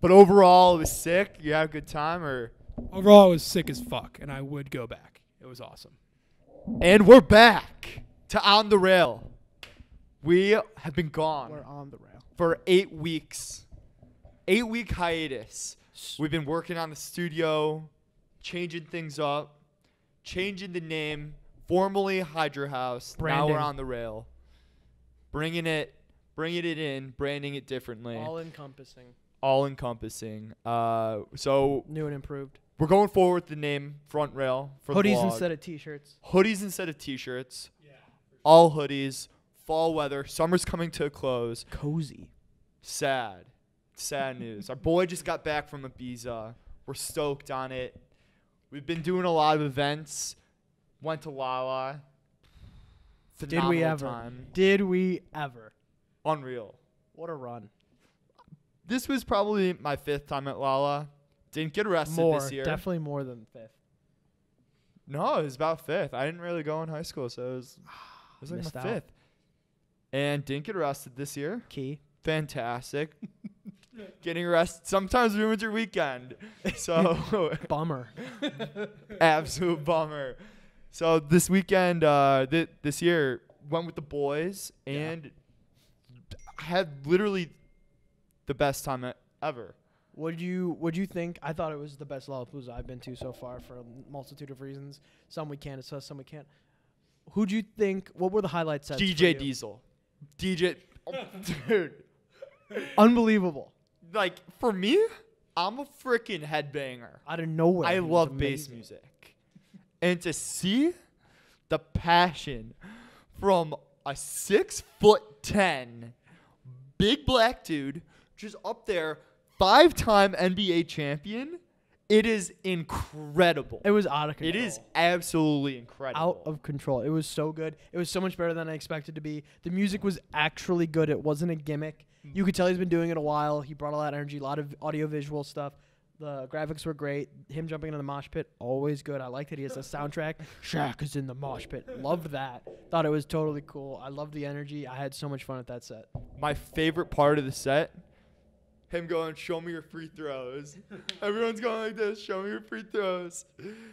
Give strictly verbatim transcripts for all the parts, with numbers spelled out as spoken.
But overall, it was sick. You had a good time, or? Overall, it was sick as fuck, and I would go back. It was awesome. And we're back to On the Rail. We have been gone. We're on the rail. For eight weeks. Eight week hiatus. We've been working on the studio, changing things up, changing the name, formerly Hydra House. Branding. Now we're on the rail. Bringing it, bringing it in, branding it differently. All encompassing. All encompassing. Uh, so New and improved. we're going forward with the name Front Rail for Hoodies the vlog. instead of t-shirts. Hoodies instead of t-shirts. Yeah. All hoodies. Fall weather. Summer's coming to a close. Cozy. Sad. Sad news. Our boy just got back from Ibiza. We're stoked on it. We've been doing a lot of events. Went to Lolla. Did we ever? Time. Did we ever? Unreal. What a run. This was probably my fifth time at Lolla. Didn't get arrested More. this year. Definitely more than fifth. No, it was about fifth. I didn't really go in high school, so it was, it was like Missed my out. fifth. And didn't get arrested this year. Key. Fantastic. Getting arrested sometimes ruins your weekend. So Bummer. absolute bummer. So this weekend, uh, th- this year, went with the boys and had literally the best time e- ever. Would you Would you think? I thought it was the best Lolla Palooza I've been to so far for a multitude of reasons. Some we can't discuss, some we can't. Who'd you think? What were the highlight sets? D for J you? Diesel. D J. Oh, dude. Unbelievable. Like, for me, I'm a freaking headbanger. Out of nowhere. I he was love bass amazing. music. And to see the passion from a six foot ten big black dude just up there, five-time N B A champion, it is incredible. It was out of control. It is absolutely incredible. Out of control. It was so good. It was so much better than I expected to be. The music was actually good. It wasn't a gimmick. You could tell he's been doing it a while. He brought a lot of energy, a lot of audio-visual stuff. The graphics were great. Him jumping into the mosh pit, always good. I like that he has a soundtrack. Shaq is in the mosh pit. Loved that. Thought it was totally cool. I loved the energy. I had so much fun at that set. My favorite part of the set, him going, show me your free throws. Everyone's going like this, show me your free throws.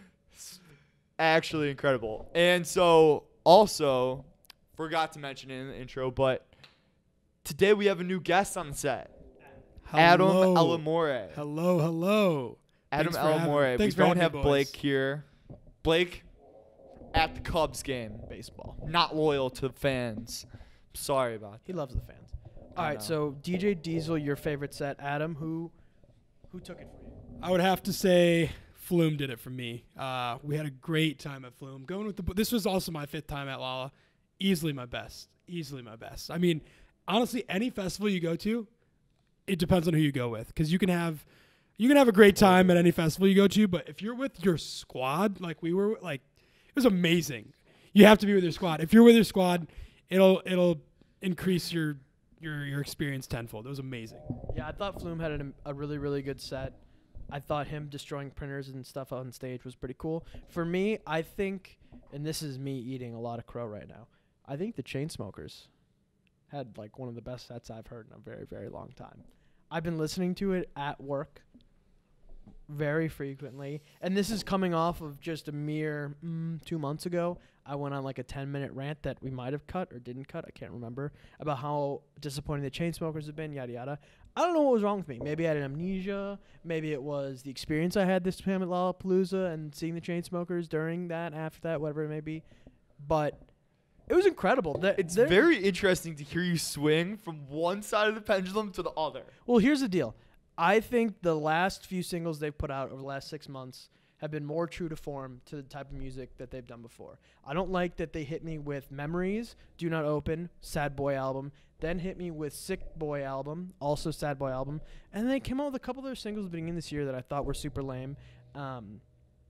Actually incredible. And so, also, forgot to mention it in the intro, but today we have a new guest on the set. Adam Hello. Elamore. Hello, hello. Adam Thanks for having- Elamore. We thanks for don't having have me, boys. Blake here. Blake at the Cubs game. Baseball. Not loyal to the fans. Sorry about that. He loves the fans. All I right, know. so D J Diesel, your favorite set. Adam, who who took it for you? I would have to say Flume did it for me. Uh, we had a great time at Flume. Going with the this was also my fifth time at Lolla. Easily my best. Easily my best. I mean, honestly, any festival you go to, it depends on who you go with, because you can have you can have a great time at any festival you go to, but if you're with your squad, like we were, like it was amazing. You have to be with your squad. If you're with your squad, it'll it'll increase your your your experience tenfold. It was amazing. Yeah, I thought Flume had an, a really, really good set. I thought him destroying printers and stuff on stage was pretty cool. For me, I think, and this is me eating a lot of crow right now, I think the Chainsmokers had like one of the best sets I've heard in a very, very long time. I've been listening to it at work very frequently, and this is coming off of just a mere mm, two months ago. I went on like a ten minute rant that we might have cut or didn't cut, I can't remember, about how disappointing the Chainsmokers have been, yada yada. I don't know what was wrong with me. Maybe I had amnesia. Maybe it was the experience I had this time at Lolla Palooza and seeing the Chainsmokers during that, after that, whatever it may be. But it was incredible. That It's they're- very interesting to hear you swing from one side of the pendulum to the other. Well, here's the deal. I think the last few singles they've put out over the last six months have been more true to form to the type of music that they've done before. I don't like that they hit me with Memories, Do Not Open, Sad Boy album, then hit me with Sick Boy album, also Sad Boy album, and then they came out with a couple of their singles at the beginning of this year that I thought were super lame. Um,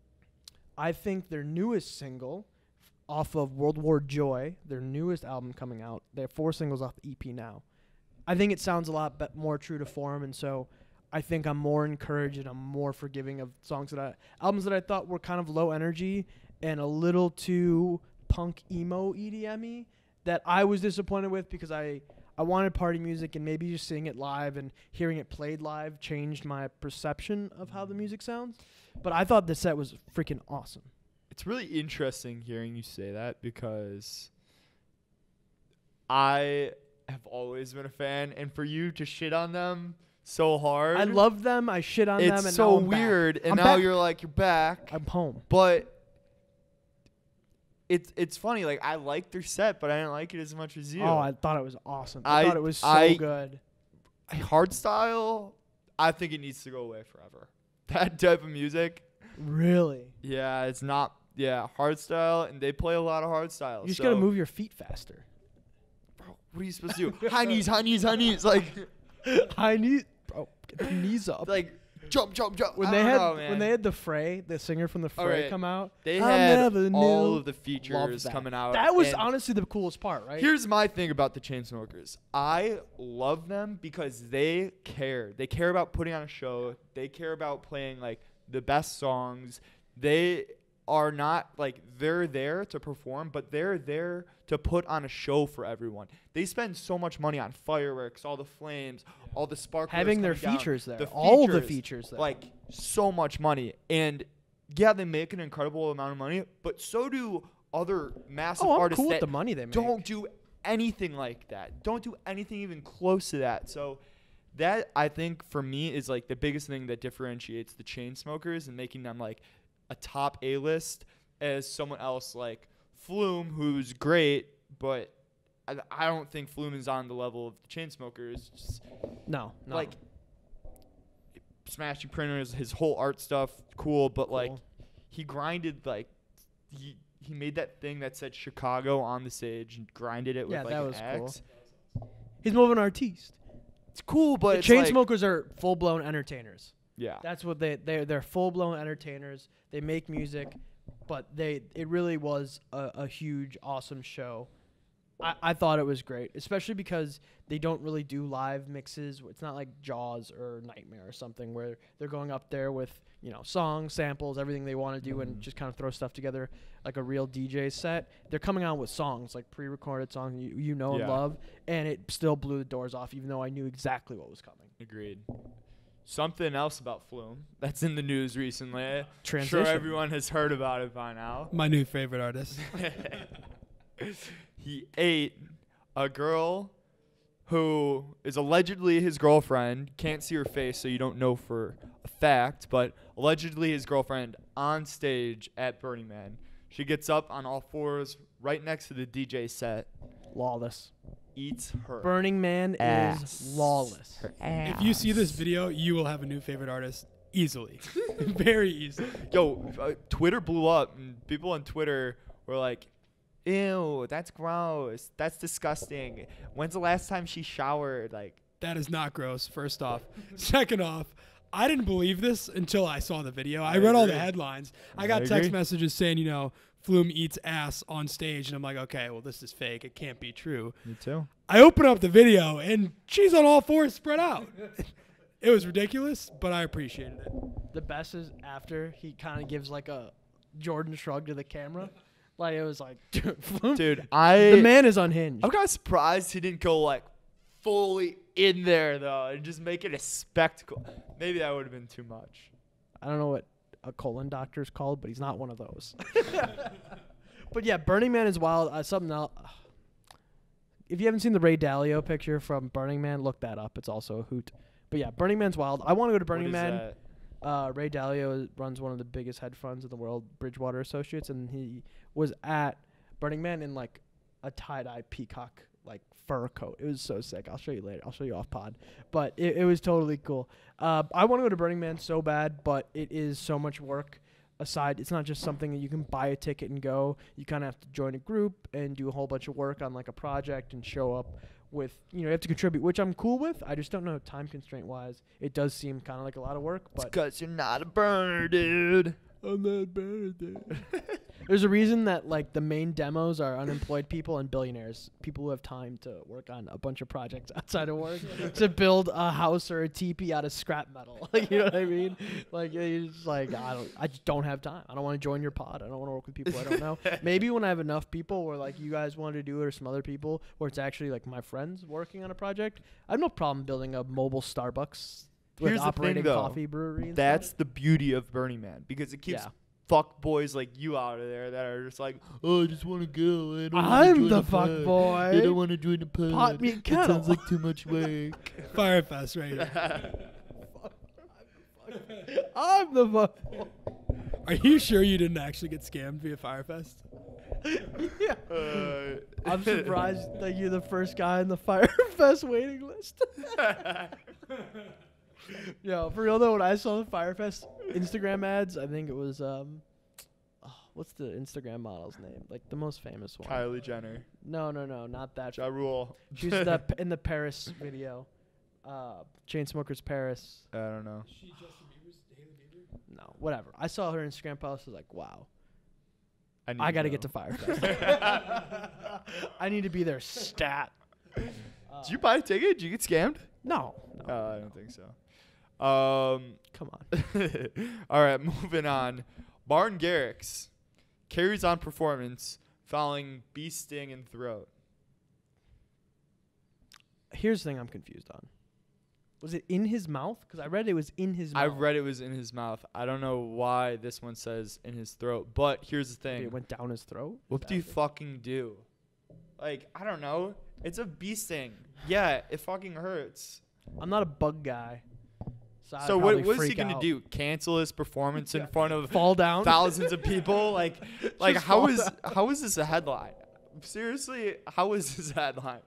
I think their newest single off of World War Joy, their newest album coming out, they have four singles off the E P now. I think it sounds a lot be- more true to form, and so I think I'm more encouraged and I'm more forgiving of songs that I albums that I thought were kind of low energy and a little too punk emo E D M-y that I was disappointed with because I I wanted party music, and maybe just seeing it live and hearing it played live changed my perception of how the music sounds. But I thought the set was freaking awesome. It's really interesting hearing you say that because I have always been a fan, and for you to shit on them so hard. I love them. I shit on them. It's and so now I'm weird, back. and I'm now back. you're like you're back. I'm home. But it's it's funny. Like I liked their set, but I didn't like it as much as you. Oh, I thought it was awesome. I, I- thought it was so I- good. Hardstyle, I think it needs to go away forever. That type of music, Really. yeah, it's not. Yeah, hardstyle, and they play a lot of hardstyle. You just so, gotta move your feet faster. Bro, what are you supposed to do? High knees, high knees, high knees. Like, I need, bro, get the knees up. like jump, jump, jump. when I they don't had know, man. when they had the Fray, the singer from the Fray, Alright. come out. They I had never all knew. of the Love features that. coming out. That was and honestly the coolest part, right? Here's my thing about the Chainsmokers. I love them because they care. They care about putting on a show. They care about playing like the best songs. They are not like they're there to perform, but they're there to put on a show for everyone. They spend so much money on fireworks, all the flames, all the sparklers having their coming down, features there, the all the features, features there. like so much money. And yeah, they make an incredible amount of money, but so do other massive oh, I'm artists cool with that the money they make. don't do anything like that. Don't do anything even close to that. So that, I think, for me, is like the biggest thing that differentiates the Chainsmokers and making them like a top A-list as someone else like Flume, who's great, but I, I don't think Flume is on the level of the Chainsmokers. Just No, no. like smashing printers, his whole art stuff, cool, but like Cool. he grinded like he he made that thing that said Chicago on the stage and grinded it with Yeah, like that an was cool. X. He's more of an artiste. It's cool, but The it's like, Chainsmokers are full blown entertainers. yeah, That's what they they they're full blown entertainers. They make music, but they it really was a, a huge awesome show. I, I thought it was great, especially because they don't really do live mixes. It's not like Jaws or Nightmare or something where they're going up there with, you know, songs, samples, everything they want to do and just kind of throw stuff together like a real D J set. They're coming out with songs, like pre-recorded songs you, you know Yeah. and love, and it still blew the doors off even though I knew exactly what was coming. agreed. Something else about Flume that's in the news recently. I'm Transition. sure everyone has heard about it by now. My new favorite artist. He ate a girl who is allegedly his girlfriend. Can't see her face, so you don't know for a fact, but allegedly his girlfriend on stage at Burning Man. She gets up on all fours right next to the D J set, Lawless. eats her Burning Man ass. is lawless. Her ass. If you see this video, you will have a new favorite artist easily. Very easily. Yo, uh, Twitter blew up, and people on Twitter were like, ew, that's gross. That's disgusting. When's the last time she showered? Like, That is not gross, first off. Second off, I didn't believe this until I saw the video. I, I read all the agree. headlines. I I got text agree. messages saying, you know, Flume eats ass on stage. And I'm like, okay, well, this is fake. It can't be true. me too. I open up the video, and she's on all fours spread out. It was ridiculous, but I appreciated it. The best is after he kind of gives like a Jordan shrug to the camera. Like it was like, dude, Flume- Dude, I the man is unhinged. I'm kind of surprised he didn't go like fully in there though and just make it a spectacle. Maybe that would have been too much. I don't know what a colon doctor is called, but he's not one of those. But yeah, Burning Man is wild. Uh, something else. If you haven't seen the Ray Dalio picture from Burning Man, look that up. It's also a hoot. But yeah, Burning Man's wild. I want to go to Burning What is Man. that? Uh, Ray Dalio runs one of the biggest hedge funds in the world, Bridgewater Associates, and he was at Burning Man in like a tie-dye peacock like fur coat. It was so sick. I'll show you later. I'll show you off pod. But it, it was totally cool. Uh, I want to go to Burning Man so bad, but it is so much work. Aside, it's not just something that you can buy a ticket and go. You kind of have to join a group and do a whole bunch of work on like a project and show up with, you know, you have to contribute, which I'm cool with. I just don't know time constraint wise. It does seem kind of like a lot of work, It's but because you're not a burner, dude. I'm not bad at that. There's a reason that like the main demos are unemployed people and billionaires, people who have time to work on a bunch of projects outside of work to build a house or a teepee out of scrap metal. Like, you know what I mean? Like it's just like I don't, I just don't have time. I don't want to join your pod. I don't want to work with people I don't know. Maybe when I have enough people, where like you guys want to do it, or some other people, where it's actually like my friends working on a project, I have no problem building a mobile Starbucks with Here's the operating thing, though. coffee brewery. And That's stuff. the beauty of Burning Man, because it keeps Yeah. fuck boys like you out of there that are just like, oh, I just want to go. I don't wanna I'm join the pod. fuck boy. I don't want to join the pod. Pot me It kettle. sounds like too much work. Firefest right here. I'm the fuck boy. Are you sure you didn't actually get scammed via Firefest? Yeah. Uh, I'm surprised that you're the first guy on the Firefest waiting list. Yo, for real though, when I saw the Firefest Instagram ads, I think it was um, oh, what's the Instagram model's name? Like the most famous one. Kylie Jenner. No, no, no, not that. Ja Rule. She's the in the Paris video, uh, Chainsmokers Paris. I don't know. She Justin Bieber's Hailey Bieber? No, whatever. I saw her Instagram post. I was like, wow, I, need I got to know. get to Firefest. I need to be there stat. Uh, Did you buy a ticket? Did you get scammed? No, no, Uh, I don't think so. Um, come on. all right, moving on. Martin Garrix carries on performance following bee sting in throat. Here's the thing I'm confused on. Was it in his mouth? Because I read it was in his mouth. I read it was in his mouth. I don't know why this one says in his throat, but here's the Maybe thing. it went down his throat. What Is do you that it? fucking do? Like, I don't know. It's a bee sting. Yeah, it fucking hurts. I'm not a bug guy. So, I'd So what probably what is he freak gonna out. do? Cancel his performance in front of Fall down? thousands of people? Like, like Just how fall is down. how is this a headline? Seriously, how is this a headline?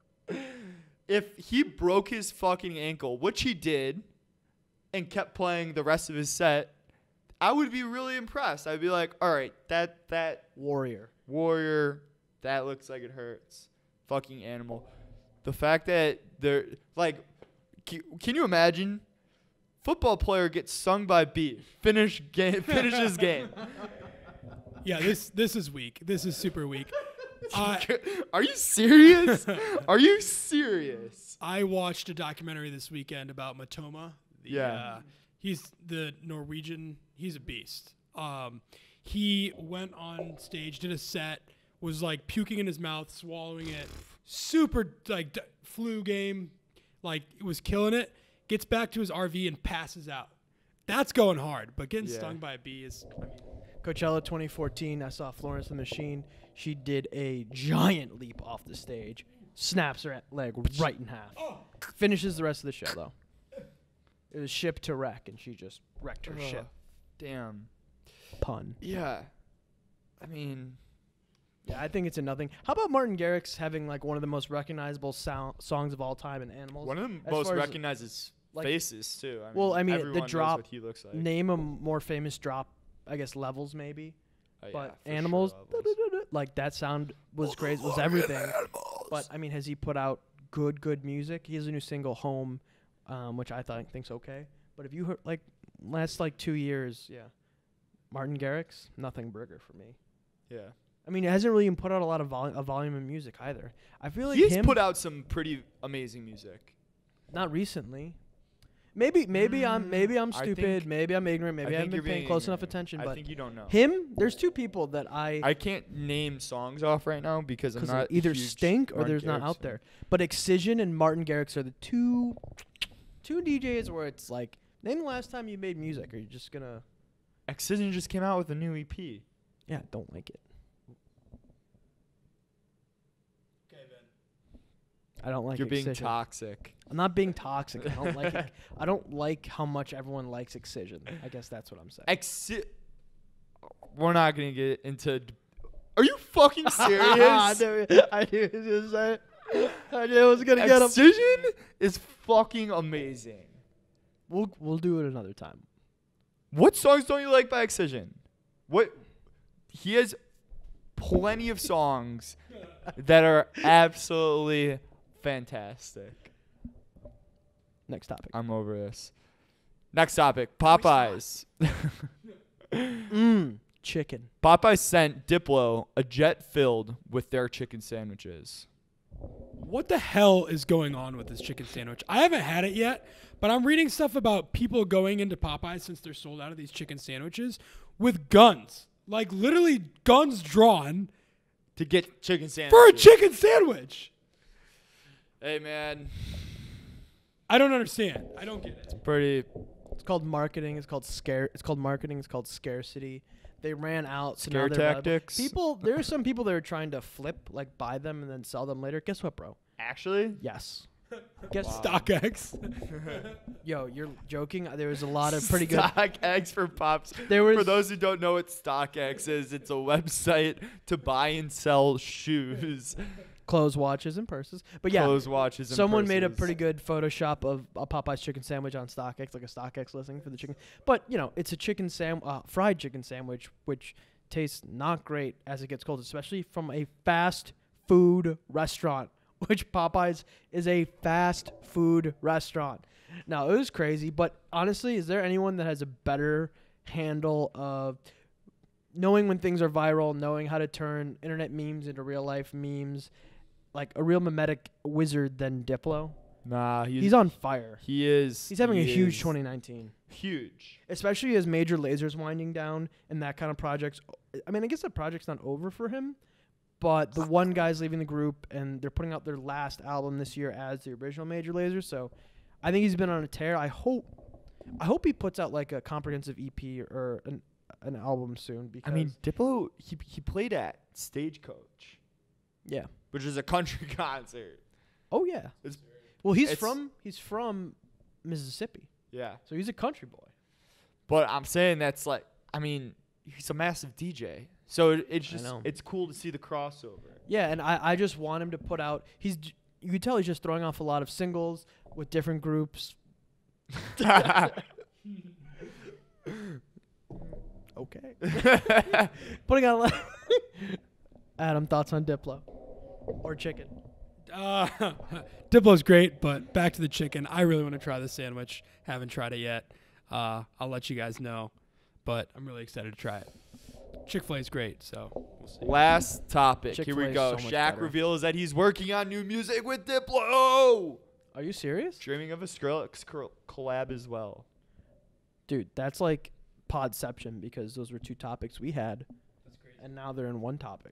If he broke his fucking ankle, which he did, and kept playing the rest of his set, I would be really impressed. I'd be like, all right, that that Warrior. warrior, that looks like it hurts. Fucking animal. The fact that they're like, can, can you imagine? Football player gets stung by bee. Finish game. Finishes game. Yeah, this this is weak. This is super weak. I Are you serious? Are you serious? I watched a documentary this weekend about Matoma. The, Yeah. Uh, he's the Norwegian. He's a beast. Um, he went on stage, did a set, was like puking in his mouth, swallowing it. Super like d- flu game, like was killing it. Gets back to his R V and passes out. That's going hard, but getting Yeah. stung by a bee is. I mean, Coachella twenty fourteen, I saw Florence the Machine. She did a giant leap off the stage. Snaps her leg right in half. Finishes the rest of the show, though. It was ship to wreck, and she just wrecked her Ugh, ship. Damn. Pun. Yeah. I mean, Yeah, I think it's a nothing. How about Martin Garrix having like one of the most recognizable sound songs of all time in Animals? one of the As most far as, recognized like- faces too. I mean, Well, I mean, the everyone knows drop- what he looks like. Name a more famous drop, I guess levels maybe. Oh, yeah, But for sure, Animals, levels. like that sound was great, was everything. But I mean, has he put out good, good music? He has a new single, Home, um, which I thought think's okay. But if you heard like last like two years, yeah, Martin Garrix, nothing burger for me. Yeah. I mean, he hasn't really even put out a lot of vol- a volume of music either. I feel like He's him, put out some pretty amazing music. not recently. Maybe, maybe I'm, maybe I'm I stupid. think- maybe I'm ignorant. Maybe I, I think haven't been you're paying being close enough ignorant. attention. I But think you don't know. him, there's two people that I I can't name songs off right now because I'm because not either huge stink or Martin there's not Garrix out fan. there. But Excision and Martin Garrix are the two two D Js where it's like, name the last time you made music. Are you just gonna? Excision just came out with a new E P. Yeah, don't like it. okay, Ben. I don't like. You're being Excision. toxic. I'm not being toxic. I don't like. It. I don't like how much everyone likes Excision. I guess that's what I'm saying. Exi- We're not gonna get into. D- Are you fucking I serious? knew, I knew it was gonna say it. I knew it was gonna get him. Excision is fucking amazing. We'll we'll do it another time. What songs don't you like by Excision? What he has plenty of songs that are absolutely fantastic. Next topic. I'm over this. Next topic, Popeyes. Mmm, chicken. Popeye sent Diplo a jet filled with their chicken sandwiches. What the hell is going on with this chicken sandwich? I haven't had it yet, but I'm reading stuff about people going into Popeyes since they're sold out of these chicken sandwiches with guns. Like literally guns drawn To get chicken sandwiches. for a chicken sandwich. Hey, man. I don't understand. I don't get it. Pretty. It's called marketing. It's called scare. It's called marketing. It's called scarcity. They ran out. So Scare now they're available. tactics. People, there are some people that are trying to flip, like buy them and then sell them later. Guess what, bro? Actually? Yes. Guess Wow. StockX. Yo, you're joking. There was a lot of pretty good. StockX for Pops. There was For those who don't know what StockX is, it's a website to buy and sell shoes, clothes, watches, and purses. But yeah, clothes, watches, and someone made a purses. pretty good Photoshop of a Popeye's chicken sandwich on StockX, like a StockX listing for the chicken. But you know, it's a chicken sam, uh, fried chicken sandwich, which tastes not great as it gets cold, especially from a fast food restaurant. Which Popeyes is a fast food restaurant. Now, it was crazy, but honestly, is there anyone that has a better handle of knowing when things are viral, knowing how to turn internet memes into real life memes, like a real mimetic wizard than Diplo? Nah, he's, He's on fire. He is. He's having he a huge is twenty nineteen. Huge. Especially as Major Laser's winding down and that kind of projects. I mean, I guess that project's not over for him, but the one guy's leaving the group and they're putting out their last album this year as the original Major Laser. So I think he's been on a tear. I hope I hope he puts out like a comprehensive E P or an an album soon. Because I mean, Diplo, he he played at Stagecoach, yeah. which is a country concert. Oh yeah. It's, Well, he's it's- from he's from Mississippi, yeah. so he's a country boy. But I'm saying that's like, I mean, he's a massive D J. So it, it's I just, know. it's cool to see the crossover. Yeah, and I, I just want him to put out. He's j- you can tell he's just throwing off a lot of singles with different groups. Okay. Putting out a lot. Adam, thoughts on Diplo or chicken? Uh, Diplo's great, but back to the chicken. I really want to try the sandwich. Haven't tried it yet. Uh, I'll let you guys know, but I'm really excited to try it. Chick-fil-A is great, so we'll see. Last topic. Here Chick-fil-A we is go. so much Shaq better. reveals that he's working on new music with Diplo. Are you serious? Dreaming of a Skrillex col- collab as well. Dude, that's like podception because those were two topics we had, and now they're in one topic.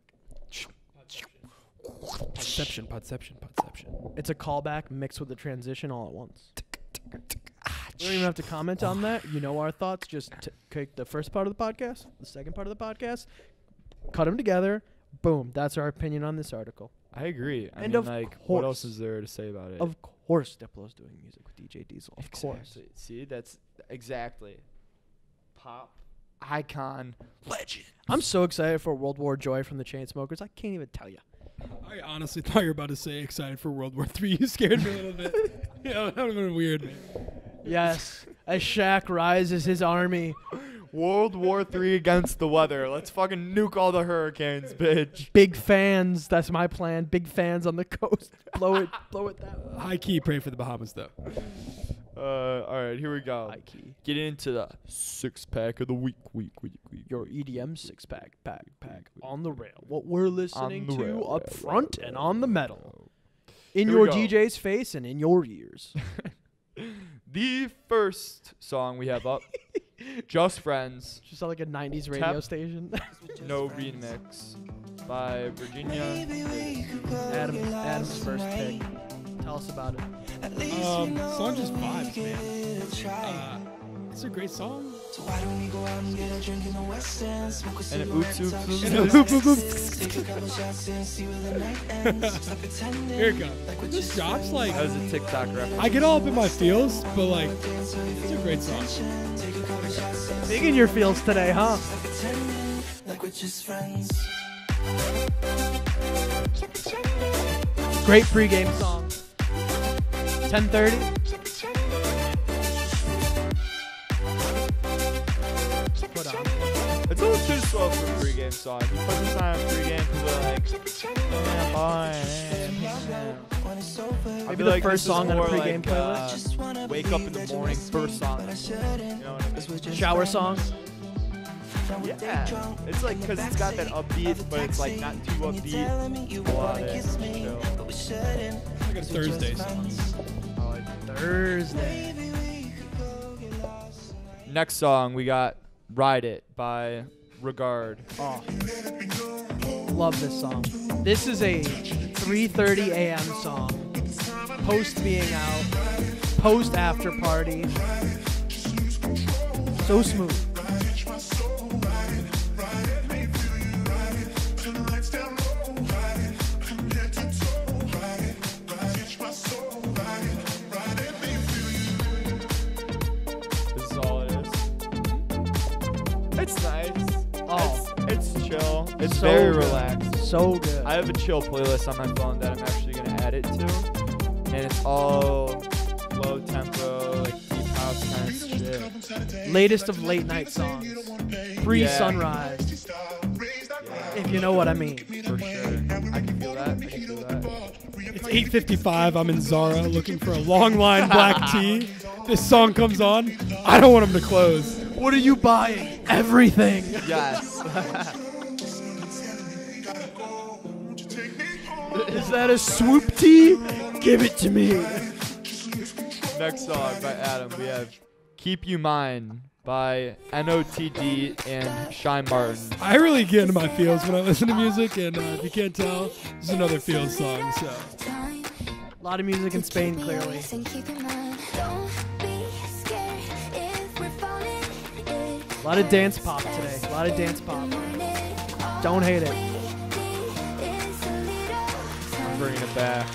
Podception, podception, podception. It's a callback mixed with a transition all at once. We don't even have to comment on that. You know our thoughts. Just t- take the first part of the podcast, the second part of the podcast, cut them together. Boom. That's our opinion on this article. I agree. I And mean, of like, what course. else is there to say about it? Of course, Diplo's doing music with D J Diesel. Of course. Exactly. See, that's exactly. Pop icon legend. I'm so excited for World War Joy from the Chainsmokers. I can't even tell you. I honestly thought you were about to say excited for World War Three. You scared me a little bit. Yeah, that would have been weird, man. Yes, as Shaq rises his army. World War Three against the weather. Let's fucking nuke all the hurricanes, bitch. Big fans. That's my plan. Big fans on the coast. Blow it. Blow it that way. High key, pray for the Bahamas, though. Uh, all right, here we go. High key. Get into the six pack of the week, week, week, week. Your E D M six pack, pack, pack on the rail. What we're listening the to rail, up rail, front rail, and rail, on the rail, metal. In Here we your go. D J's face and in your ears. The first song we have up, Just Friends, Just like a nineties radio Tap. station. no remix, by Virginia. Adam, Adam's first pick. Tell us about it. Um, song just vibes, man. Uh, it's a great song. And it oops, oops, oops, And oops. it- oop, oop, oop. Here it goes. When this drops, like, That was a TikTok reference. I get all up in my feels, but like, it's a great song. Big in your feels today, huh? Great pregame song. ten thirty. Put on. It's a little too slow for a pregame song. You put this on a pregame, people are like, yeah, boy. I Maybe feel the like first this is song on a more pregame like, uh, wake up in the morning, first song. You know what I mean? Shower song. Yeah, it's like because it's got that upbeat, but it's like not too upbeat. I love it. Chill. Like a Thursday song. I like it. Thursday. Next song we got "Ride It" by Regard. Oh, love this song. This is a three thirty a m song. Post being out. Post after party. So smooth. This is all it is. It's nice. Oh, It's, it's chill. It's so very good. relaxed. So good. I have a chill playlist on my phone that I'm actually gonna add it to, and it's all low tempo, like deep house kind of shit. Latest of late night songs. Pre Yeah. sunrise. If you know what I mean. For sure. I can feel that. I can feel that. It's eight fifty-five. I'm in Zara looking for a long line black tea. This song comes on. I don't want them to close. What are you buying? Everything. Yes. Is that a swoop tea? Give it to me. Next song by Adam, we have "Keep You Mine" by N O T D and Shine Martin. I really get into my feels when I listen to music, and uh, if you can't tell, this is another feels song. So A lot of music in Spain, clearly. A lot of dance pop today. A lot of dance pop. Don't hate it. I'm bringing it back.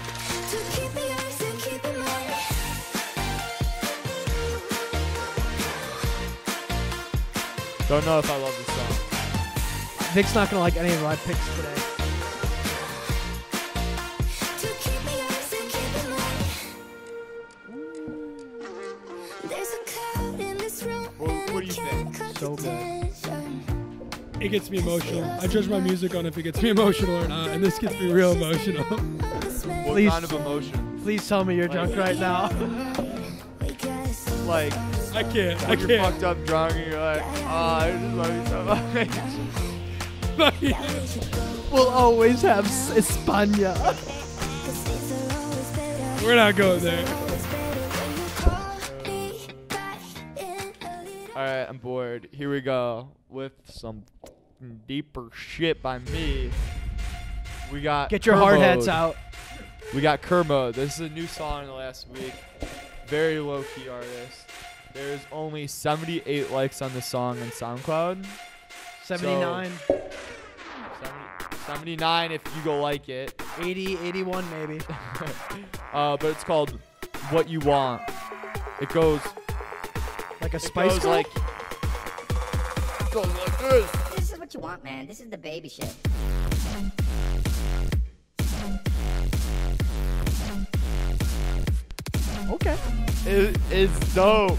Don't know if I love this song. Vic's not gonna like any of my picks today. What, what do you think? So good. it gets me emotional. I judge my music on if it gets me emotional or not, and this gets me real emotional. What Please. kind of emotion? Please tell me you're drunk right now. Like, I can't. I when you're can't. fucked up drunk and you're like, oh, I just love you so much. We'll always have S- España. We're not going there. Alright, I'm bored. Here we go with some deeper shit by me. We got Get your hard Kermode. hats out. We got Kermode. This is a new song in the last week. Very low key artist. There's only seventy-eight likes on the song on SoundCloud. seventy-nine, seventy, seventy-nine if you go like it. eighty, eighty-one maybe. uh, but it's called What You Want. It goes Like a it Spice goes Girl? like it goes like this. This is what you want, man. This is the baby shit. Okay. It is dope.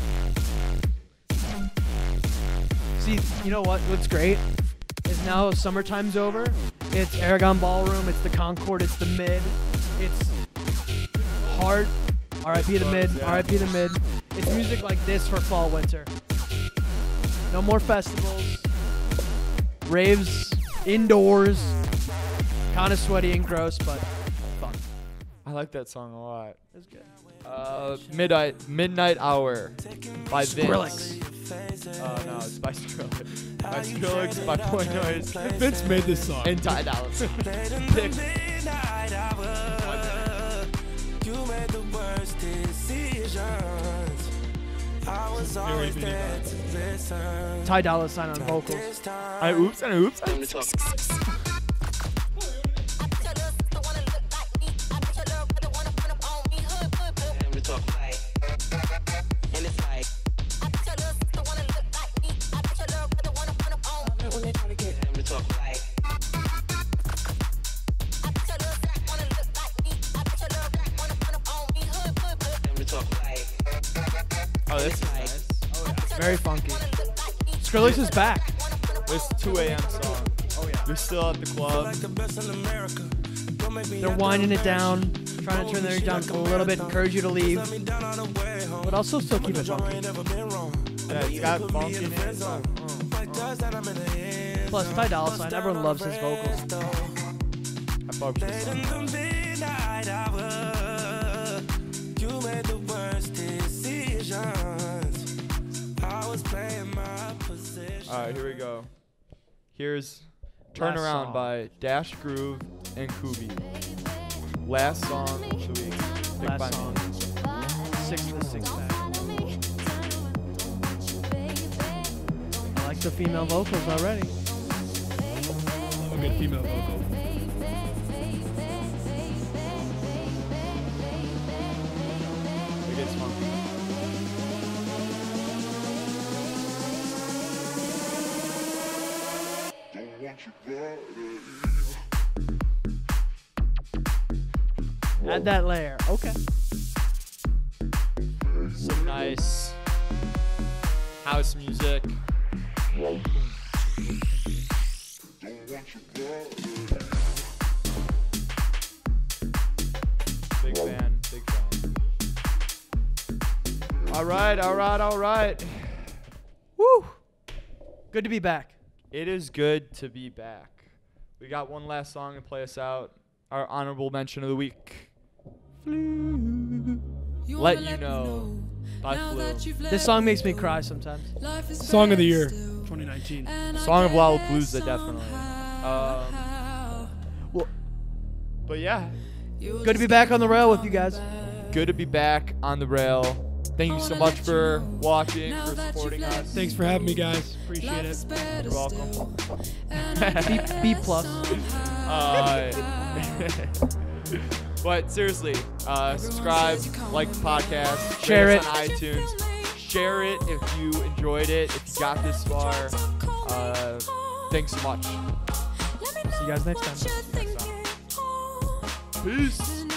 See, you know what? What's great is now summertime's over. It's Aragon Ballroom. It's the Concord. It's the Mid. It's hard. R I P the Mid. Yeah. R I P the Mid. It's music like this for fall, winter. No more festivals. Raves indoors. Kind of sweaty and gross, but fun. I like that song a lot. It's good. Uh, midnight, midnight hour by Vince. Skrillex. Uh, no, it's by Skrillex. By Skrillex, by Boy Noise, Vince made this song. and Ty Dolla Sign. Pick. You made the worst decisions. I was Very always mini there vibe. to listen. Ty Dolla Sign on vocals. This time, I oops and oops. and we talk like, and it's like, when they try to get, and we talk like, and we talk like, Oh, this is nice. Very funky. Skrillex is back. This two a m song. Oh yeah. You're still at the club. like the best in America. Don't make me They're winding it down, trying to turn their down a little bit, encourage you to leave, me down all the way home. but also still keep it funky. Ain't never been wrong. Yeah, it's got funk in it. So, uh, Plus, Ty Dolla Sign, everyone loves his vocals. I fuck with this song. Alright, here we go. Here's Turn Last Around song. by Dash Groove and Kubi. Last song of the week. Picked by Last me. song. Six to six pack. I like the female vocals already. A good female vocal. It gets funky. Add that layer. Okay. Some nice house music. Big fan, big fan. All right, all right, all right. Woo! Good to be back. It is good to be back. We got one last song to play us out. Our honorable mention of the week. Flume. Let You Know by Flume. This song makes me cry sometimes. Song of the year, twenty nineteen. Song of Lolla Palooza, definitely. Um, Well, but yeah, good to be back on the rail with you guys. good to be back on the rail. Thank you so much for watching, for supporting us. Thanks for having me, guys. Appreciate it. You're welcome. B, B plus. Uh, but seriously, uh, subscribe, like the podcast, Share rate it. us on iTunes. Share it if you enjoyed it. If you got this far, uh, thanks so much. See you guys next time. Peace.